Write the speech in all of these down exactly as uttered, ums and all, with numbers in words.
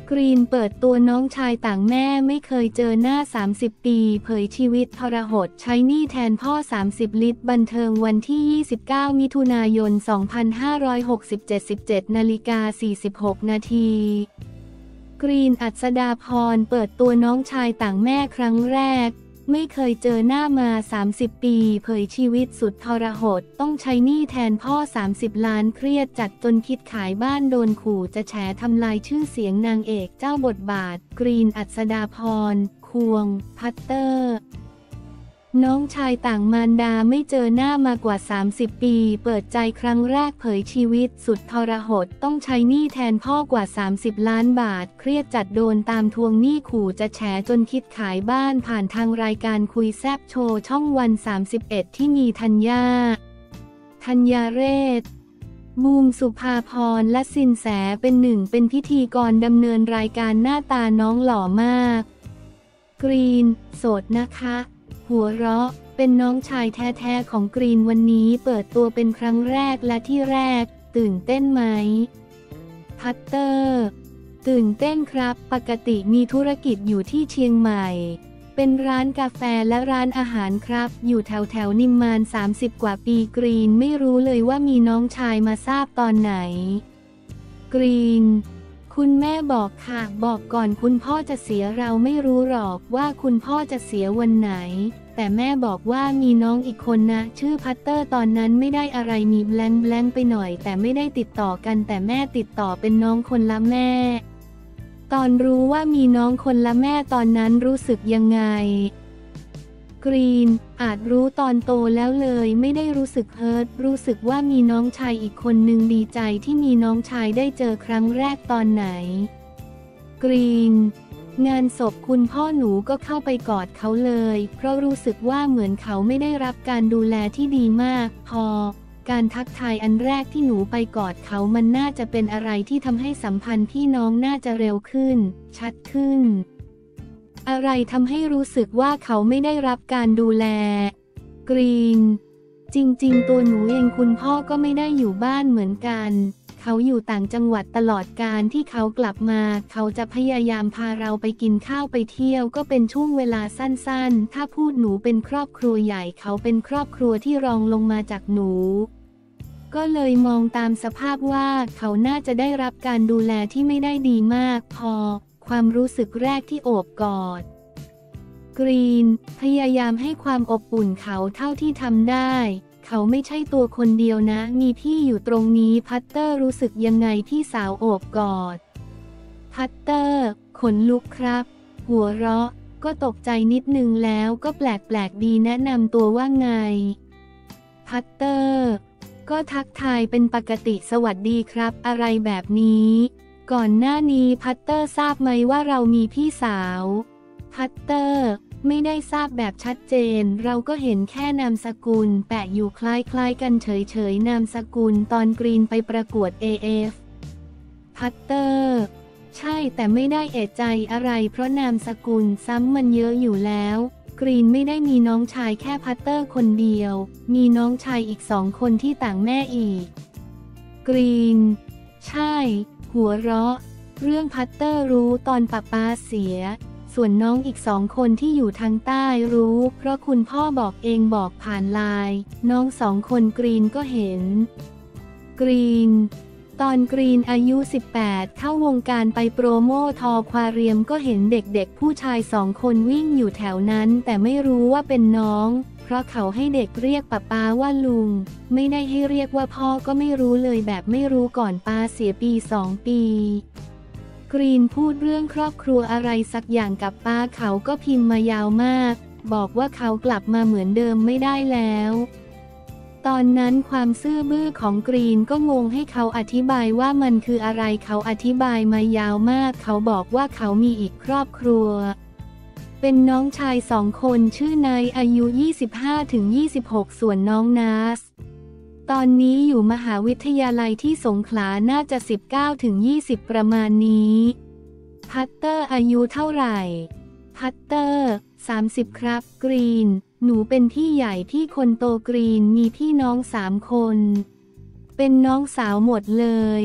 กรีนเปิดตัวน้องชายต่างแม่ไม่เคยเจอหน้าสามสิบปีเผยชีวิตทรหดใช้หนี้แทนพ่อสามสิบลิตรบันเทิงวันที่ยี่สิบเก้ามิถุนายนสองพันห้าร้อยหกสิบเจ็ด สิบเจ็ดนาฬิกาสี่สิบหกนาทีกรีน อัศดาพรเปิดตัวน้องชายต่างแม่ครั้งแรกไม่เคยเจอหน้ามาสามสิบปีเผยชีวิตสุดทรหดต้องใช้หนี้แทนพ่อสามสิบล้านเครียดจัดจนคิดขายบ้านโดนขู่จะแฉทำลายชื่อเสียงนางเอกเจ้าบทบาทกรีน อัศดาพรควงพัตเตอร์น้องชายต่างมารดาไม่เจอหน้ามากว่าสามสิบปีเปิดใจครั้งแรกเผยชีวิตสุดทรหดต้องใช้หนี้แทนพ่อกว่าสามสิบล้านบาทเครียดจัดโดนตามทวงหนี้ขู่จะแฉจนคิดขายบ้านผ่านทางรายการคุยแซบโชว์ช่องวันสามสิบเอ็ดที่มีธัญญาธัญญาเรศบูมสุภาพรและสินแสเป็นหนึ่งเป็นพิธีกรดำเนินรายการหน้าตาน้องหล่อมากกรีนโสดนะคะหัวเราะเป็นน้องชายแท้ๆของกรีนวันนี้เปิดตัวเป็นครั้งแรกและที่แรกตื่นเต้นไหมพัตเตอร์ตื่นเต้นครับปกติมีธุรกิจอยู่ที่เชียงใหม่เป็นร้านกาแฟและร้านอาหารครับอยู่แถวแถวนิมมานสามสิบกว่าปีกรีนไม่รู้เลยว่ามีน้องชายมาทราบตอนไหนกรีนคุณแม่บอกค่ะบอกก่อนคุณพ่อจะเสียเราไม่รู้หรอกว่าคุณพ่อจะเสียวันไหนแต่แม่บอกว่ามีน้องอีกคนนะชื่อพัตเตอร์ตอนนั้นไม่ได้อะไรมีแบลงแบลงไปหน่อยแต่ไม่ได้ติดต่อกันแต่แม่ติดต่อเป็นน้องคนละแม่ตอนรู้ว่ามีน้องคนละแม่ตอนนั้นรู้สึกยังไงกรีนอาจรู้ตอนโตแล้วเลยไม่ได้รู้สึกเฮิร์ตรู้สึกว่ามีน้องชายอีกคนนึงดีใจที่มีน้องชายได้เจอครั้งแรกตอนไหนกรีนงานศพคุณพ่อหนูก็เข้าไปกอดเขาเลยเพราะรู้สึกว่าเหมือนเขาไม่ได้รับการดูแลที่ดีมากพอการทักทายอันแรกที่หนูไปกอดเขามันน่าจะเป็นอะไรที่ทำให้สัมพันธ์พี่น้องน่าจะเร็วขึ้นชัดขึ้นอะไรทำให้รู้สึกว่าเขาไม่ได้รับการดูแลกรีนจริงๆตัวหนูเองคุณพ่อก็ไม่ได้อยู่บ้านเหมือนกันเขาอยู่ต่างจังหวัดตลอดการที่เขากลับมาเขาจะพยายามพาเราไปกินข้าวไปเที่ยวก็เป็นช่วงเวลาสั้นๆถ้าพูดหนูเป็นครอบครัวใหญ่เขาเป็นครอบครัวที่รองลงมาจากหนูก็เลยมองตามสภาพว่าเขาน่าจะได้รับการดูแลที่ไม่ได้ดีมากพอความรู้สึกแรกที่โอบกอดกรีนพยายามให้ความอบอุ่นเขาเท่าที่ทำได้เขาไม่ใช่ตัวคนเดียวนะมีพี่อยู่ตรงนี้พัตเตอร์รู้สึกยังไงพี่สาวโอบกอดพัตเตอร์ขนลุกครับหัวเราะก็ตกใจนิดนึงแล้วก็แปลกๆดีแนะนำตัวว่าไงพัตเตอร์ก็ทักทายเป็นปกติสวัสดีครับอะไรแบบนี้ก่อนหน้านี้พัตเตอร์ทราบไหมว่าเรามีพี่สาวพัตเตอร์ไม่ได้ทราบแบบชัดเจนเราก็เห็นแค่นามสกุลแปะอยู่คล้ายๆกันเฉยๆนามสกุลตอนกรีนไปประกวด เอ เอฟ พัตเตอร์ใช่แต่ไม่ได้เอะใจอะไรเพราะนามสกุลซ้ำมันเยอะอยู่แล้วกรีนไม่ได้มีน้องชายแค่พัตเตอร์คนเดียวมีน้องชายอีกสองคนที่ต่างแม่อีกกรีนใช่หัวเราะเรื่องพัตเตอร์รู้ตอนป๊าป๊าเสียส่วนน้องอีกสองคนที่อยู่ทางใต้รู้เพราะคุณพ่อบอกเองบอกผ่านไลน์น้องสองคนกรีนก็เห็นกรีนตอนกรีนอายุสิบแปดเข้าวงการไปโปรโมทอควาเรียมก็เห็นเด็กๆผู้ชายสองคนวิ่งอยู่แถวนั้นแต่ไม่รู้ว่าเป็นน้องเพราะเขาให้เด็กเรียกป๊าป๊าว่าลุงไม่ได้ให้เรียกว่าพ่อก็ไม่รู้เลยแบบไม่รู้ก่อนป๊าเสียปีสองปีกรีนพูดเรื่องครอบครัวอะไรสักอย่างกับป้าเขาก็พิมพ์มายาวมากบอกว่าเขากลับมาเหมือนเดิมไม่ได้แล้วตอนนั้นความซื่อบื้อของกรีนก็งงให้เขาอธิบายว่ามันคืออะไรเขาอธิบายมายาวมากเขาบอกว่าเขามีอีกครอบครัวเป็นน้องชายสองคนชื่อนายอายุ ยี่สิบห้าถึงยี่สิบหก ส่วนน้องนาสตอนนี้อยู่มหาวิทยาลัยที่สงขลาน่าจะ สิบเก้าถึงยี่สิบ ประมาณนี้พัตเตอร์อายุเท่าไหร่พัตเตอร์สามสิบครับกรีนหนูเป็นพี่ใหญ่พี่คนโตกรีนมีพี่น้องสามคนเป็นน้องสาวหมดเลย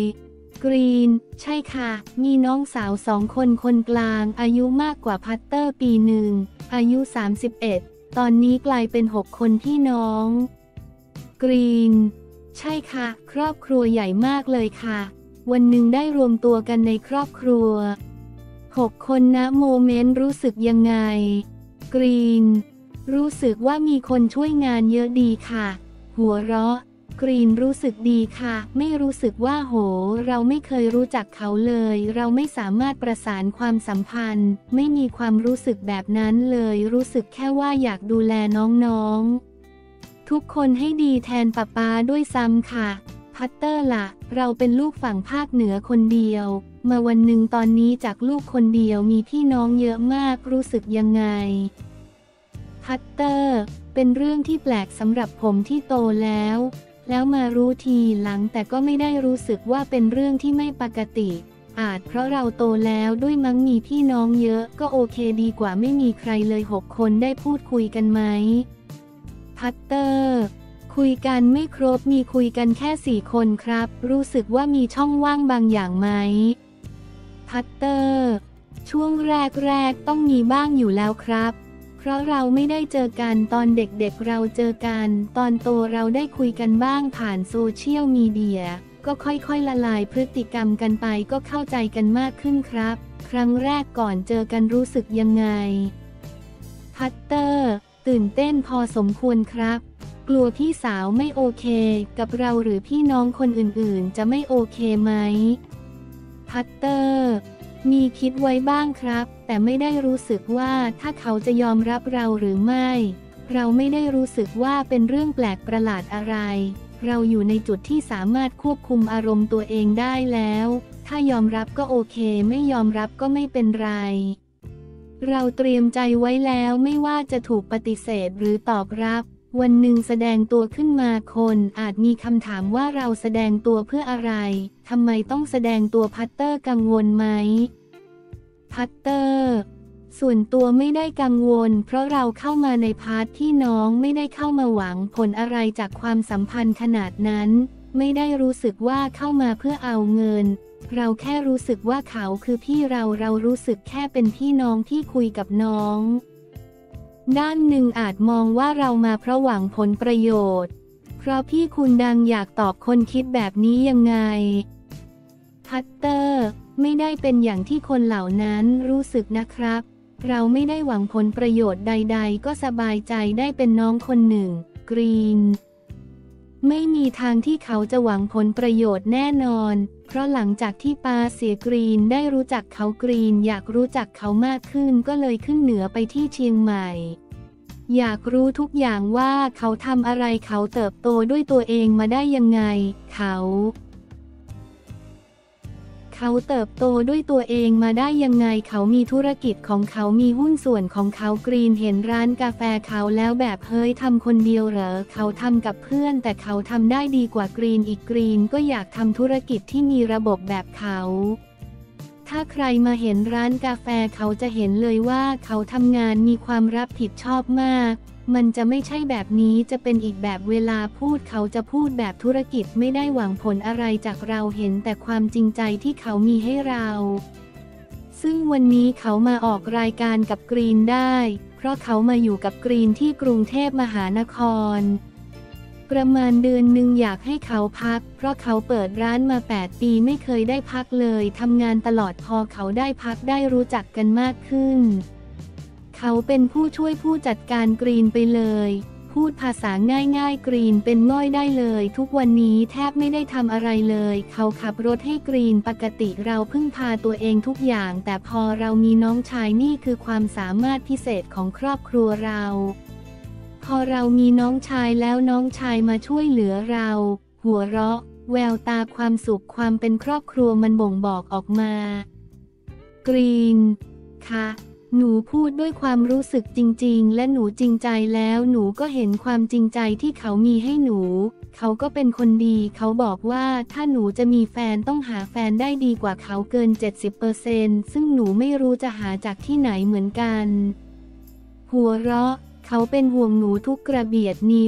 กรีนใช่ค่ะมีน้องสาวสองคนคนกลางอายุมากกว่าพัตเตอร์ปีหนึ่งอายุสามสิบเอ็ดตอนนี้กลายเป็นหกคนพี่น้องกรีนใช่ค่ะครอบครัวใหญ่มากเลยค่ะวันหนึ่งได้รวมตัวกันในครอบครัวหกคนนะโมเมนต์รู้สึกยังไงกรีนรู้สึกว่ามีคนช่วยงานเยอะดีค่ะหัวเราะกรีนรู้สึกดีค่ะไม่รู้สึกว่าโหเราไม่เคยรู้จักเขาเลยเราไม่สามารถประสานความสัมพันธ์ไม่มีความรู้สึกแบบนั้นเลยรู้สึกแค่ว่าอยากดูแลน้องๆทุกคนให้ดีแทนป๊าป๊าด้วยซ้ำค่ะพัตเตอร์ล่ะเราเป็นลูกฝั่งภาคเหนือคนเดียวมาวันหนึ่งตอนนี้จากลูกคนเดียวมีพี่น้องเยอะมากรู้สึกยังไงพัตเตอร์เป็นเรื่องที่แปลกสำหรับผมที่โตแล้วแล้วมารู้ทีหลังแต่ก็ไม่ได้รู้สึกว่าเป็นเรื่องที่ไม่ปกติอาจเพราะเราโตแล้วด้วยมั้งมีพี่น้องเยอะก็โอเคดีกว่าไม่มีใครเลยหกคนได้พูดคุยกันไหมพัตเตอร์คุยกันไม่ครบมีคุยกันแค่สี่คนครับรู้สึกว่ามีช่องว่างบางอย่างไหมพัตเตอร์ช่วงแรกๆต้องมีบ้างอยู่แล้วครับเพราะเราไม่ได้เจอกันตอนเด็กๆ เเราเจอกันตอนโตเราได้คุยกันบ้างผ่านโซเชียลมีเดียก็ค่อยๆละลายพฤติกรรมกันไปก็เข้าใจกันมากขึ้นครับครั้งแรกก่อนเจอกันรู้สึกยังไงพัตเตอร์ตื่นเต้นพอสมควรครับกลัวพี่สาวไม่โอเคกับเราหรือพี่น้องคนอื่นๆจะไม่โอเคไหมพัตเตอร์มีคิดไว้บ้างครับแต่ไม่ได้รู้สึกว่าถ้าเขาจะยอมรับเราหรือไม่เราไม่ได้รู้สึกว่าเป็นเรื่องแปลกประหลาดอะไรเราอยู่ในจุดที่สามารถควบคุมอารมณ์ตัวเองได้แล้วถ้ายอมรับก็โอเคไม่ยอมรับก็ไม่เป็นไรเราเตรียมใจไว้แล้วไม่ว่าจะถูกปฏิเสธหรือตอบรับวันหนึ่งแสดงตัวขึ้นมาคนอาจมีคำถามว่าเราแสดงตัวเพื่ออะไรทำไมต้องแสดงตัวพัตเตอร์กังวลไหมพัตเตอร์ส่วนตัวไม่ได้กังวลเพราะเราเข้ามาในพาร์ทที่น้องไม่ได้เข้ามาหวังผลอะไรจากความสัมพันธ์ขนาดนั้นไม่ได้รู้สึกว่าเข้ามาเพื่อเอาเงินเราแค่รู้สึกว่าเขาคือพี่เราเรารู้สึกแค่เป็นพี่น้องที่คุยกับน้องด้านหนึ่งอาจมองว่าเรามาเพราะหวังผลประโยชน์เพราะพี่คุณดังอยากตอบคนคิดแบบนี้ยังไงพัตเตอร์ไม่ได้เป็นอย่างที่คนเหล่านั้นรู้สึกนะครับเราไม่ได้หวังผลประโยชน์ใดๆก็สบายใจได้เป็นน้องคนหนึ่งกรีนไม่มีทางที่เขาจะหวังผลประโยชน์แน่นอนเพราะหลังจากที่ปาเสียกรีนได้รู้จักเขากรีนอยากรู้จักเขามากขึ้นก็เลยขึ้นเหนือไปที่เชียงใหม่อยากรู้ทุกอย่างว่าเขาทำอะไรเขาเติบโตด้วยตัวเองมาได้ยังไงเขาเขาเติบโตด้วยตัวเองมาได้ยังไงเขามีธุรกิจของเขามีหุ้นส่วนของเขากรีนเห็นร้านกาแฟเขาแล้วแบบเฮ้ยทำคนเดียวเหรอเขาทำกับเพื่อนแต่เขาทำได้ดีกว่ากรีนอีกกรีนก็อยากทำธุรกิจที่มีระบบแบบเขาถ้าใครมาเห็นร้านกาแฟเขาจะเห็นเลยว่าเขาทำงานมีความรับผิดชอบมากมันจะไม่ใช่แบบนี้จะเป็นอีกแบบเวลาพูดเขาจะพูดแบบธุรกิจไม่ได้หวังผลอะไรจากเราเห็นแต่ความจริงใจที่เขามีให้เราซึ่งวันนี้เขามาออกรายการกับกรีนได้เพราะเขามาอยู่กับกรีนที่กรุงเทพมหานครประมาณเดือนหนึ่งอยากให้เขาพักเพราะเขาเปิดร้านมาแปดปีไม่เคยได้พักเลยทำงานตลอดพอเขาได้พักได้รู้จักกันมากขึ้นเขาเป็นผู้ช่วยผู้จัดการกรีนไปเลยพูดภาษาง่ายๆกรีนเป็นง่อยได้เลยทุกวันนี้แทบไม่ได้ทำอะไรเลยเขาขับรถให้กรีนปกติเราพึ่งพาตัวเองทุกอย่างแต่พอเรามีน้องชายนี่คือความสามารถพิเศษของครอบครัวเราพอเรามีน้องชายแล้วน้องชายมาช่วยเหลือเราหัวเราะแววตาความสุขความเป็นครอบครัวมันบ่งบอกออกมากรีนค่ะหนูพูดด้วยความรู้สึกจริงๆและหนูจริงใจแล้วหนูก็เห็นความจริงใจที่เขามีให้หนูเขาก็เป็นคนดีเขาบอกว่าถ้าหนูจะมีแฟนต้องหาแฟนได้ดีกว่าเขาเกิน เจ็ดสิบเปอร์เซ็นต์ ซึ่งหนูไม่รู้จะหาจากที่ไหนเหมือนกันหัวเราะเขาเป็นห่วงหนูทุกกระเบียดนิ้ว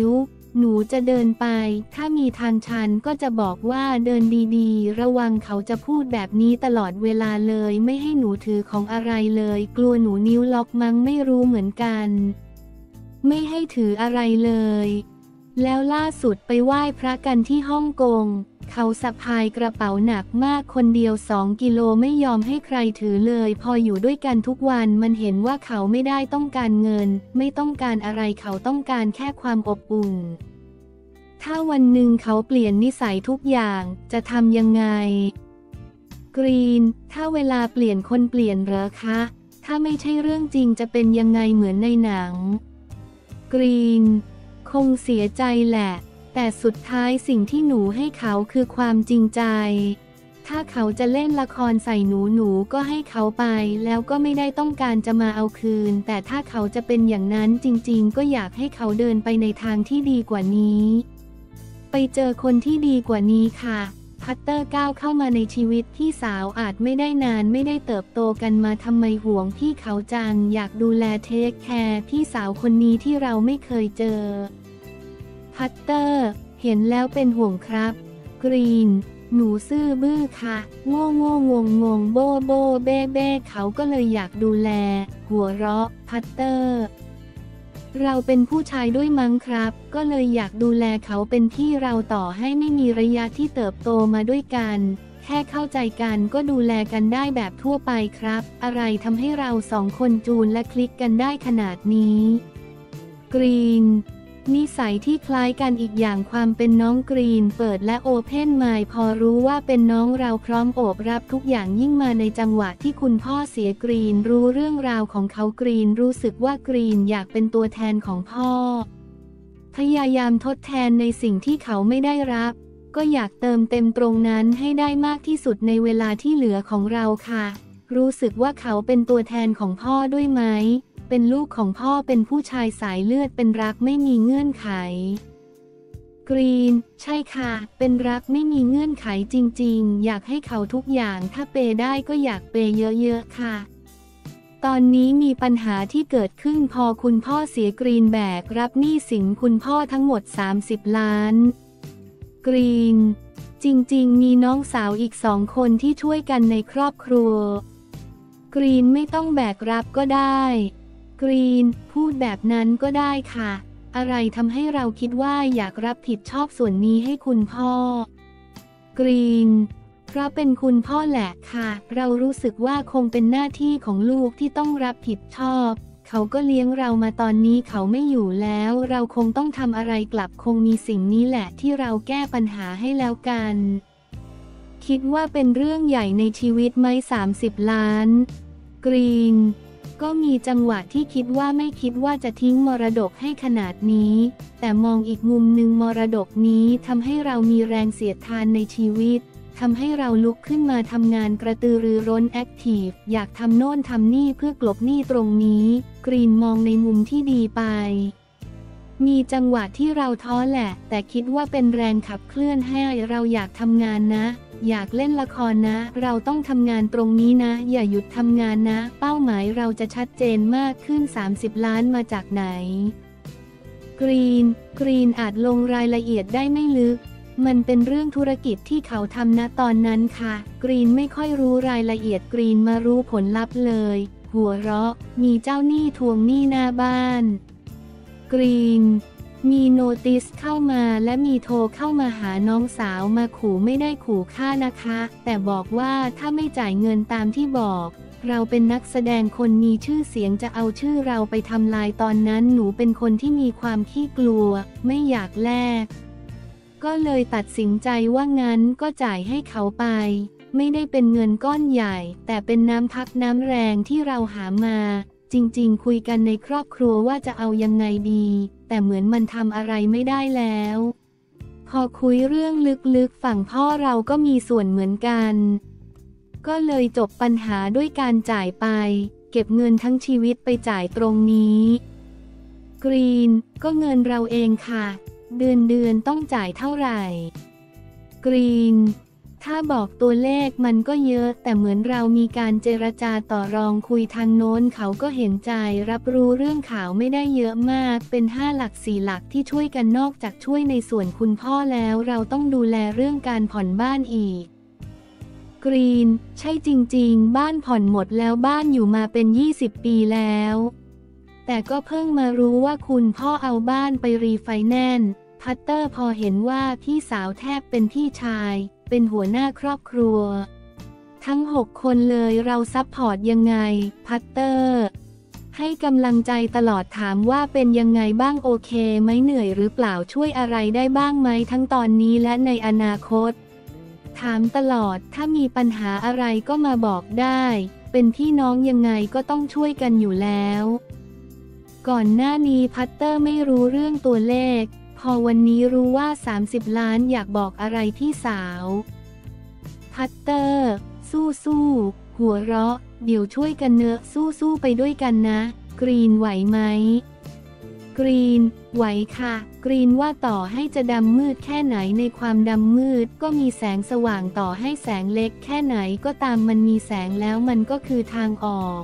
หนูจะเดินไปถ้ามีทางชันก็จะบอกว่าเดินดีๆระวังเขาจะพูดแบบนี้ตลอดเวลาเลยไม่ให้หนูถือของอะไรเลยกลัวหนูนิ้วล็อกมั้งไม่รู้เหมือนกันไม่ให้ถืออะไรเลยแล้วล่าสุดไปไหว้พระกันที่ฮ่องกงเขาสะพายกระเป๋าหนักมากคนเดียวสองกิโลไม่ยอมให้ใครถือเลยพออยู่ด้วยกันทุกวันมันเห็นว่าเขาไม่ได้ต้องการเงินไม่ต้องการอะไรเขาต้องการแค่ความอบอุ่นถ้าวันหนึ่งเขาเปลี่ยนนิสัยทุกอย่างจะทำยังไงกรีนถ้าเวลาเปลี่ยนคนเปลี่ยนเหรอคะถ้าไม่ใช่เรื่องจริงจะเป็นยังไงเหมือนในหนังกรีนคงเสียใจแหละแต่สุดท้ายสิ่งที่หนูให้เขาคือความจริงใจถ้าเขาจะเล่นละครใส่หนูหนูก็ให้เขาไปแล้วก็ไม่ได้ต้องการจะมาเอาคืนแต่ถ้าเขาจะเป็นอย่างนั้นจริงๆก็อยากให้เขาเดินไปในทางที่ดีกว่านี้ไปเจอคนที่ดีกว่านี้ค่ะพัตเตอร์ก้าวเข้ามาในชีวิตพี่สาวอาจไม่ได้นานไม่ได้เติบโตกันมาทำไมห่วงพี่เขาจังอยากดูแลเทคแคร์พี่สาวคนนี้ที่เราไม่เคยเจอพัตเตอร์เห็นแล้วเป็นห่วงครับกรีนหนูซื่อบื้อค่ะโง่โง่งงงงโบโบเบ้เบ้เขาก็เลยอยากดูแลหัวเราะพัตเตอร์เราเป็นผู้ชายด้วยมั้งครับก็เลยอยากดูแลเขาเป็นพี่เราต่อให้ไม่มีระยะที่เติบโตมาด้วยกันแค่เข้าใจกันก็ดูแลกันได้แบบทั่วไปครับอะไรทำให้เราสองคนจูนและคลิกกันได้ขนาดนี้กรีนนิสัยที่คล้ายกันอีกอย่างความเป็นน้องกรีนเปิดและโอเพ่นไมล์พอรู้ว่าเป็นน้องเราพร้อมโอบรับทุกอย่างยิ่งมาในจังหวะที่คุณพ่อเสียกรีนรู้เรื่องราวของเขากรีนรู้สึกว่ากรีนอยากเป็นตัวแทนของพ่อพยายามทดแทนในสิ่งที่เขาไม่ได้รับก็อยากเติมเต็มตรงนั้นให้ได้มากที่สุดในเวลาที่เหลือของเราค่ะรู้สึกว่าเขาเป็นตัวแทนของพ่อด้วยไหมเป็นลูกของพ่อเป็นผู้ชายสายเลือดเป็นรักไม่มีเงื่อนไขกรีนใช่ค่ะเป็นรักไม่มีเงื่อนไขจริงๆอยากให้เขาทุกอย่างถ้าเปย์ได้ก็อยากเปย์เยอะๆค่ะตอนนี้มีปัญหาที่เกิดขึ้นพอคุณพ่อเสียกรีนแบกรับหนี้สินคุณพ่อทั้งหมดสามสิบล้านกรีนจริงๆมีน้องสาวอีกสองคนที่ช่วยกันในครอบครัวกรีนไม่ต้องแบกรับก็ได้กรีนพูดแบบนั้นก็ได้ค่ะอะไรทำให้เราคิดว่าอยากรับผิดชอบส่วนนี้ให้คุณพ่อกรีนเพราะเป็นคุณพ่อแหละค่ะเรารู้สึกว่าคงเป็นหน้าที่ของลูกที่ต้องรับผิดชอบเขาก็เลี้ยงเรามาตอนนี้เขาไม่อยู่แล้วเราคงต้องทำอะไรกลับคงมีสิ่งนี้แหละที่เราแก้ปัญหาให้แล้วกันคิดว่าเป็นเรื่องใหญ่ในชีวิตไหมสามสิบล้านกรีนก็มีจังหวะที่คิดว่าไม่คิดว่าจะทิ้งมรดกให้ขนาดนี้แต่มองอีกมุมหนึ่งมรดกนี้ทำให้เรามีแรงเสียดทานในชีวิตทำให้เราลุกขึ้นมาทำงานกระตือรือร้นแอคทีฟอยากทำโน่นทำนี่เพื่อกลบหนี้ตรงนี้กรีนมองในมุมที่ดีไปมีจังหวะที่เราท้อแหละแต่คิดว่าเป็นแรงขับเคลื่อนให้เราอยากทำงานนะอยากเล่นละครนะเราต้องทำงานตรงนี้นะอย่าหยุดทำงานนะเป้าหมายเราจะชัดเจนมากขึ้นสามสิบล้านมาจากไหนกรีนกรีนอาจลงรายละเอียดได้ไม่ลึกมันเป็นเรื่องธุรกิจที่เขาทำณตอนนั้นค่ะกรีนไม่ค่อยรู้รายละเอียดกรีนมารู้ผลลัพธ์เลยหัวเราะมีเจ้าหนี้ทวงหนี้หน้าบ้านกรีนมีโนติสเข้ามาและมีโทรเข้ามาหาน้องสาวมาขู่ไม่ได้ขู่ฆ่านะคะแต่บอกว่าถ้าไม่จ่ายเงินตามที่บอกเราเป็นนักแสดงคนมีชื่อเสียงจะเอาชื่อเราไปทำลายตอนนั้นหนูเป็นคนที่มีความขี้กลัวไม่อยากแลกก็เลยตัดสินใจว่างั้นก็จ่ายให้เขาไปไม่ได้เป็นเงินก้อนใหญ่แต่เป็นน้ำพักน้ำแรงที่เราหามาจริงๆคุยกันในครอบครัวว่าจะเอายังไงดีแต่เหมือนมันทำอะไรไม่ได้แล้วพอคุยเรื่องลึกๆฝั่งพ่อเราก็มีส่วนเหมือนกันก็เลยจบปัญหาด้วยการจ่ายไปเก็บเงินทั้งชีวิตไปจ่ายตรงนี้กรีนก็เงินเราเองค่ะเดือนเดือนต้องจ่ายเท่าไหร่กรีนถ้าบอกตัวเลขมันก็เยอะแต่เหมือนเรามีการเจรจาต่อรองคุยทางโน้นเขาก็เห็นใจรับรู้เรื่องข่าวไม่ได้เยอะมากเป็นห้าหลักสี่หลักที่ช่วยกันนอกจากช่วยในส่วนคุณพ่อแล้วเราต้องดูแลเรื่องการผ่อนบ้านอีกกรีนใช่จริงๆบ้านผ่อนหมดแล้วบ้านอยู่มาเป็นยี่สิบปีแล้วแต่ก็เพิ่งมารู้ว่าคุณพ่อเอาบ้านไปรีไฟแนนซ์พัตเตอร์พอเห็นว่าพี่สาวแทบเป็นพี่ชายเป็นหัวหน้าครอบครัวทั้งหกคนเลยเราซัพพอร์ตยังไงพัตเตอร์ให้กำลังใจตลอดถามว่าเป็นยังไงบ้างโอเคไหมเหนื่อยหรือเปล่าช่วยอะไรได้บ้างไหมทั้งตอนนี้และในอนาคตถามตลอดถ้ามีปัญหาอะไรก็มาบอกได้เป็นพี่น้องยังไงก็ต้องช่วยกันอยู่แล้วก่อนหน้านี้พัตเตอร์ไม่รู้เรื่องตัวเลขพอวันนี้รู้ว่าสามสิบล้านอยากบอกอะไรพี่สาวพัตเตอร์สู้สู้หัวเราะเดี๋ยวช่วยกันเนอะสู้สู้ไปด้วยกันนะกรีนไหวไหมกรีนไหวค่ะกรีนว่าต่อให้จะดำมืดแค่ไหนในความดำมืดก็มีแสงสว่างต่อให้แสงเล็กแค่ไหนก็ตามมันมีแสงแล้วมันก็คือทางออก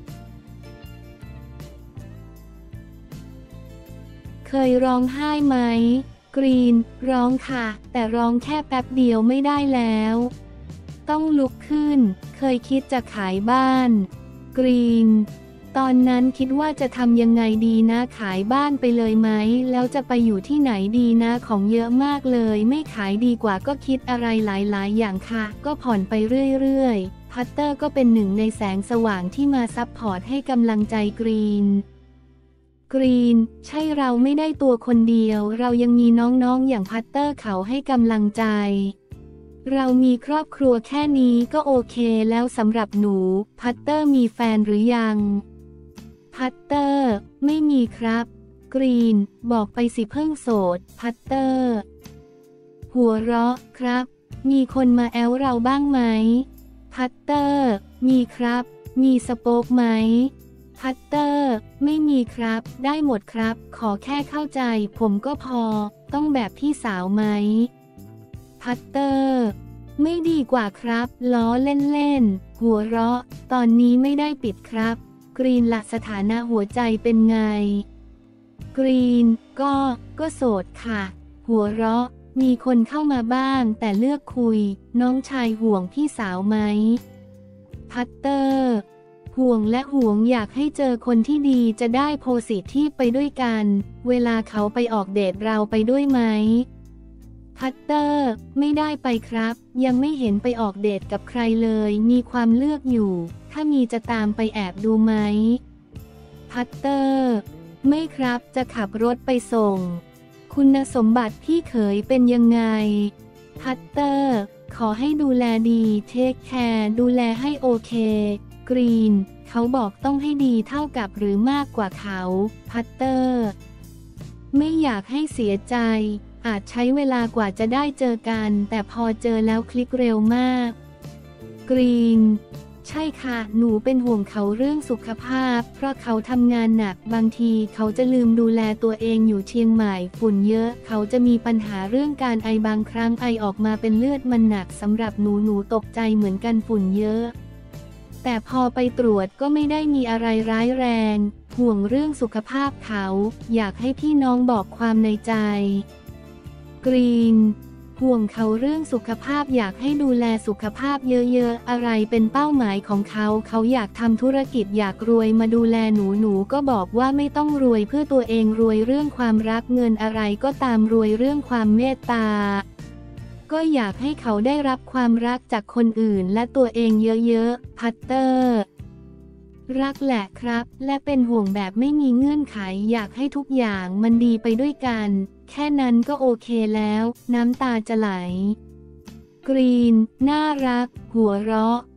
เคยร้องไห้ไหมกรีนร้องค่ะแต่ร้องแค่แป๊บเดียวไม่ได้แล้วต้องลุกขึ้นเคยคิดจะขายบ้านกรีนตอนนั้นคิดว่าจะทำยังไงดีนะขายบ้านไปเลยไหมแล้วจะไปอยู่ที่ไหนดีนะของเยอะมากเลยไม่ขายดีกว่าก็คิดอะไรหลายๆอย่างค่ะก็ผ่อนไปเรื่อยๆพัตเตอร์ก็เป็นหนึ่งในแสงสว่างที่มาซัพพอร์ตให้กำลังใจกรีนกรีนใช่เราไม่ได้ตัวคนเดียวเรายังมีน้องๆอย่างพัตเตอร์เขาให้กำลังใจเรามีครอบครัวแค่นี้ก็โอเคแล้วสำหรับหนูพัตเตอร์มีแฟนหรือยังพัตเตอร์ไม่มีครับกรีนบอกไปสิเพิ่งโสดพัตเตอร์หัวเราะครับมีคนมาแอลเราบ้างไหมพัตเตอร์มีครับมีสโป๊กไหมพัตเตอร์ไม่มีครับได้หมดครับขอแค่เข้าใจผมก็พอต้องแบบพี่สาวไหมพัตเตอร์ไม่ดีกว่าครับล้อเล่นๆหัวเราะตอนนี้ไม่ได้ปิดครับกรีนละสถานะหัวใจเป็นไงกรีนก็ก็โสดค่ะหัวเราะมีคนเข้ามาบ้างแต่เลือกคุยน้องชายห่วงพี่สาวไหมพัตเตอร์ห่วงและห่วงอยากให้เจอคนที่ดีจะได้โพสิทีฟไปด้วยกันเวลาเขาไปออกเดทเราไปด้วยไหมพัตเตอร์ไม่ได้ไปครับยังไม่เห็นไปออกเดทกับใครเลยมีความเลือกอยู่ถ้ามีจะตามไปแอบดูไหมพัตเตอร์ไม่ครับจะขับรถไปส่งคุณสมบัติพี่เขยเป็นยังไงพัตเตอร์ขอให้ดูแลดีเทคแคร์ดูแลให้โอเคกรีนเขาบอกต้องให้ดีเท่ากับหรือมากกว่าเขาพัตเตอร์ไม่อยากให้เสียใจอาจใช้เวลากว่าจะได้เจอกันแต่พอเจอแล้วคลิกเร็วมากกรีนใช่ค่ะหนูเป็นห่วงเขาเรื่องสุขภาพเพราะเขาทำงานหนักบางทีเขาจะลืมดูแลตัวเองอยู่เชียงใหม่ฝุ่นเยอะเขาจะมีปัญหาเรื่องการไอบางครั้งไอออกมาเป็นเลือดมันหนักสำหรับหนูหนูตกใจเหมือนกันฝุ่นเยอะแต่พอไปตรวจก็ไม่ได้มีอะไรร้ายแรงห่วงเรื่องสุขภาพเขาอยากให้พี่น้องบอกความในใจกรีนห่วงเขาเรื่องสุขภาพอยากให้ดูแลสุขภาพเยอะๆอะไรเป็นเป้าหมายของเขาเขาอยากทำธุรกิจอยากรวยมาดูแลหนูหนูก็บอกว่าไม่ต้องรวยเพื่อตัวเองรวยเรื่องความรักเงินอะไรก็ตามรวยเรื่องความเมตตาก็อยากให้เขาได้รับความรักจากคนอื่นและตัวเองเยอะๆพัตเตอร์รักแหละครับและเป็นห่วงแบบไม่มีเงื่อนไขอยากให้ทุกอย่างมันดีไปด้วยกันแค่นั้นก็โอเคแล้วน้ำตาจะไหลกรีนน่ารักหัวเราะ